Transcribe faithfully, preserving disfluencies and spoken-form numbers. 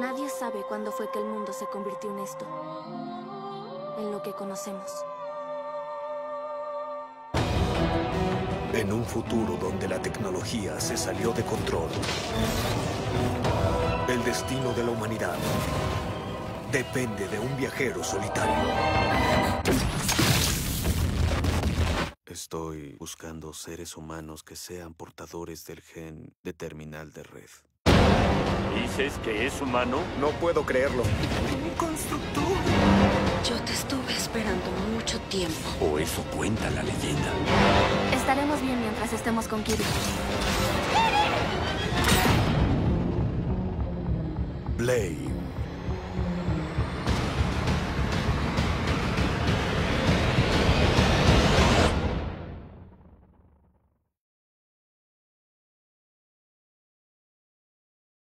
Nadie sabe cuándo fue que el mundo se convirtió en esto, en lo que conocemos. En un futuro donde la tecnología se salió de control, el destino de la humanidad depende de un viajero solitario. Estoy buscando seres humanos que sean portadores del gen de terminal de red. ¿Dices que es humano? No puedo creerlo. ¡Un constructor! Yo te estuve esperando mucho tiempo. ¿O eso cuenta la leyenda? Estaremos bien mientras estemos con Kirby. Blade.